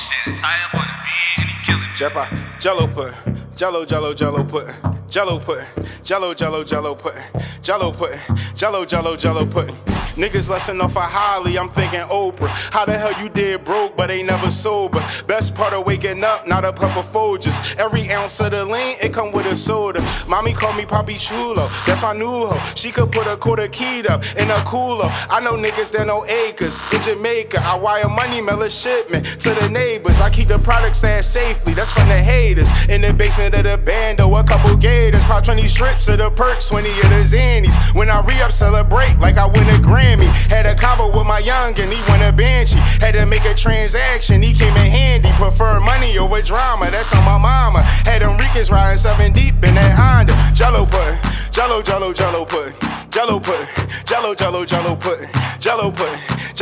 shit, tie up on the beat and he killing me. Jeppa, Jello pudding, Jello pudding, Jello pudding, Jello pudding, Jello pudding, Jello pudding. Niggas lesson off of Holly, I'm thinking Oprah. How the hell you did broke, but ain't never sober? Best part of waking up, not a pup of Folgers. Every ounce of the lean, it come with a soda. Mommy called me Papi Chulo, that's my new hoe. She could put a quarter keyed up in a cooler. I know niggas that know acres in Jamaica. I wire money, mail a shipment to the neighbors. I keep the product stashed safely, that's from the haters. In the basement of the bando, a couple gators. Pop 20 strips of the perks, 20 of the Xannies. When I re-up, celebrate like I win a Grammy. Had a convo with my youngin', he won a Banshee. Had to make a transaction, he came in handy. Prefer money over drama, that's on my mama. Had them Ricans riding 7 deep in that Honda. Jello pudding, Jello pudding, Jello pudding, Jello pudding, Jello pudding,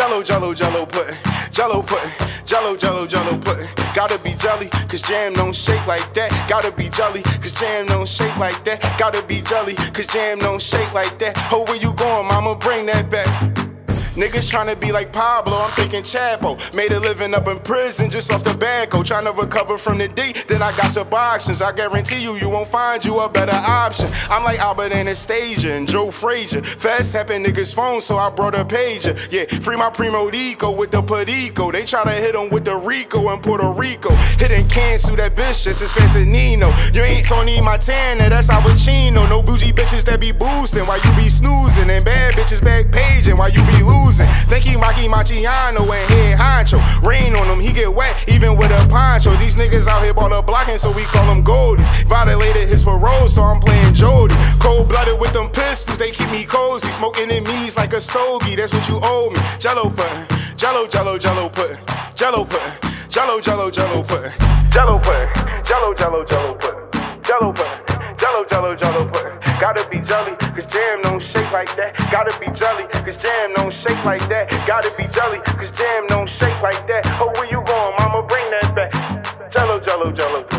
Jello pudding, Jello pudding, Jello pudding. Gotta be jelly, cause jam don't shake like that. Gotta be jelly, cause jam don't shake like that. Gotta be jelly, cause jam don't shake like that. Oh, where you going, mama? Bring that back. Niggas tryna be like Pablo, I'm thinking Chapo. Made a living up in prison just off tobacco. Tryna recover from the D, then I got some options. I guarantee you won't find you a better option. I'm like Albert Anastasia and Joe Frazier. Fast tapping niggas' phones, so I brought a pager. Yeah, free my Primo Rico with the Perico. They try to hit him with the Rico in Puerto Rico. Hit and cancel that bitch just as fast as Nino. You ain't Tony Montana, that's Al Pacino. No bougie bitches that be boosting while you be snoozing. And bad bitches back paging while you be losing. Think he Maki Machiano and head honcho. Rain on him, he get wet, even with a poncho. These niggas out here bought a blocking, so we call them goldies. Violated his parole, so I'm playing Jody. Cold-blooded with them pistols, they keep me cozy. Smoking in me's like a stogie, that's what you owe me. Jello pudding, Jello pudding, Jello pudding, Jello pudding, Jello pudding, Jello pudding, Jello pudding, Jello pudding. Gotta be jelly, cause jam don't shake like that. Gotta be jelly, cause jam don't shake like that. Gotta be jelly, cause jam don't shake like that. Oh, where you going, mama? Bring that back. Jello.